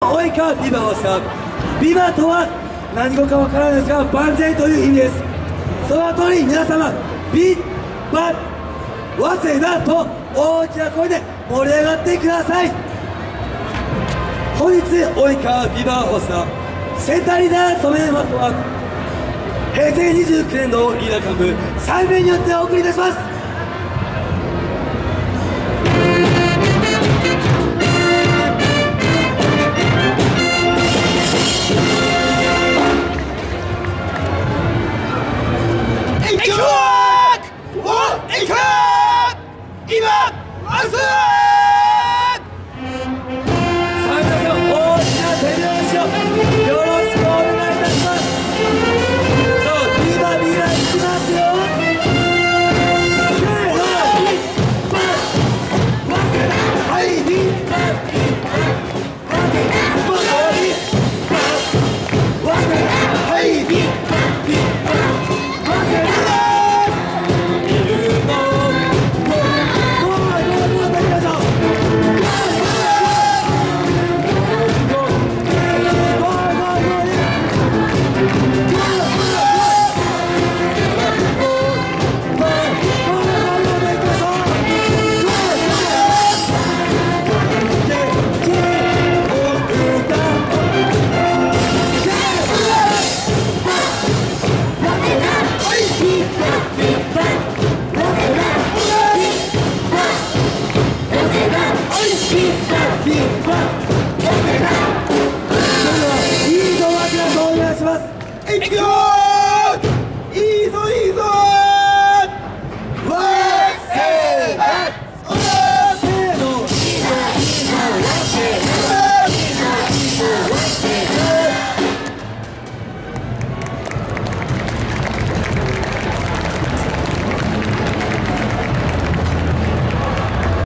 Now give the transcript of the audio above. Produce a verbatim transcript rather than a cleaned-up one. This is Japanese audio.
及川ビバをしたビバとは何語かわからないですが万歳という意味です。その通り皆様ビバ早稲田と大きな声で盛り上がってください。本日及川ビバをしたセンターリーダー務めますのは平成にじゅうきゅうねんのリーダー幹部さんめいによってお送りいたします。いくよー！